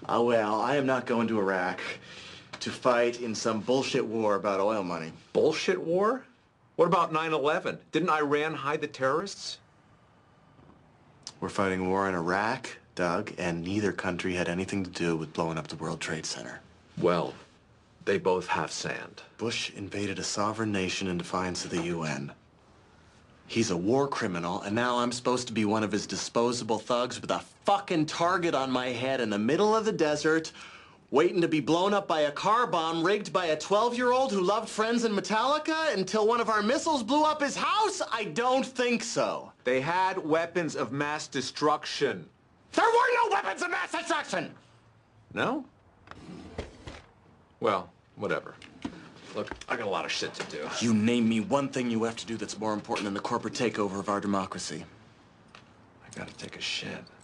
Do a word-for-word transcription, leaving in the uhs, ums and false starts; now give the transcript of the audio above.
Oh, well, I am not going to Iraq to fight in some bullshit war about oil money. Bullshit war? What about nine eleven? Didn't Iran hide the terrorists? We're fighting a war in Iraq, Doug, and neither country had anything to do with blowing up the World Trade Center. Well, they both have sand. Bush invaded a sovereign nation in defiance of the U N. He's a war criminal, and now I'm supposed to be one of his disposable thugs with a fucking target on my head in the middle of the desert, waiting to be blown up by a car bomb rigged by a twelve-year-old who loved Friends and Metallica until one of our missiles blew up his house? I don't think so. They had weapons of mass destruction. There were no weapons of mass destruction! No? Well, whatever. Look, I got a lot of shit to do. You name me one thing you have to do that's more important than the corporate takeover of our democracy. I gotta take a shit.